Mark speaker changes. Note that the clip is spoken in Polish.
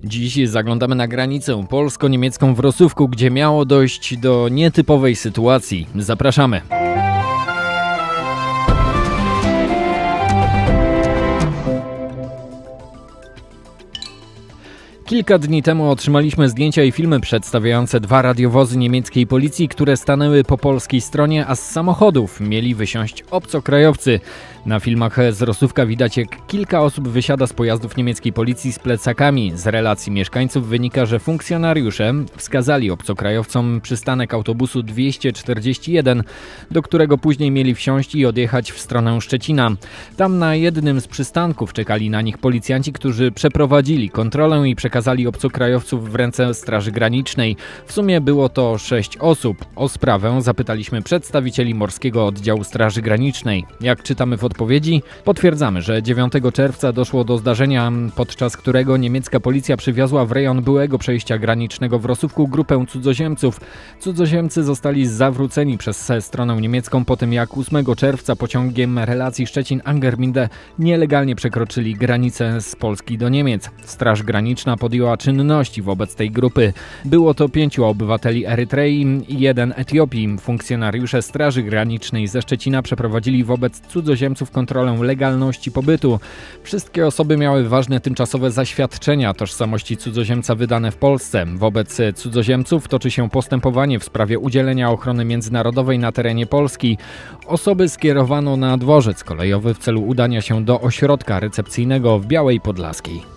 Speaker 1: Dziś zaglądamy na granicę polsko-niemiecką w Rossówku, gdzie miało dojść do nietypowej sytuacji. Zapraszamy! Kilka dni temu otrzymaliśmy zdjęcia i filmy przedstawiające dwa radiowozy niemieckiej policji, które stanęły po polskiej stronie, a z samochodów mieli wysiąść obcokrajowcy. Na filmach z Rossówka widać, jak kilka osób wysiada z pojazdów niemieckiej policji z plecakami. Z relacji mieszkańców wynika, że funkcjonariusze wskazali obcokrajowcom przystanek autobusu 241, do którego później mieli wsiąść i odjechać w stronę Szczecina. Tam na jednym z przystanków czekali na nich policjanci, którzy przeprowadzili kontrolę i przekazali obcokrajowców w ręce Straży Granicznej. W sumie było to 6 osób. O sprawę zapytaliśmy przedstawicieli Morskiego Oddziału Straży Granicznej. Jak czytamy w odpowiedzi, potwierdzamy, że 9 czerwca doszło do zdarzenia, podczas którego niemiecka policja przywiozła w rejon byłego przejścia granicznego w Rossówku grupę cudzoziemców. Cudzoziemcy zostali zawróceni przez stronę niemiecką po tym, jak 8 czerwca pociągiem relacji Szczecin-Angerminde nielegalnie przekroczyli granicę z Polski do Niemiec. Straż Graniczna podjęła czynności wobec tej grupy. Było to 5 obywateli Erytrei i 1 Etiopii. Funkcjonariusze Straży Granicznej ze Szczecina przeprowadzili wobec cudzoziemców kontrolę legalności pobytu. Wszystkie osoby miały ważne tymczasowe zaświadczenia tożsamości cudzoziemca wydane w Polsce. Wobec cudzoziemców toczy się postępowanie w sprawie udzielenia ochrony międzynarodowej na terenie Polski. Osoby skierowano na dworzec kolejowy w celu udania się do ośrodka recepcyjnego w Białej Podlaskiej.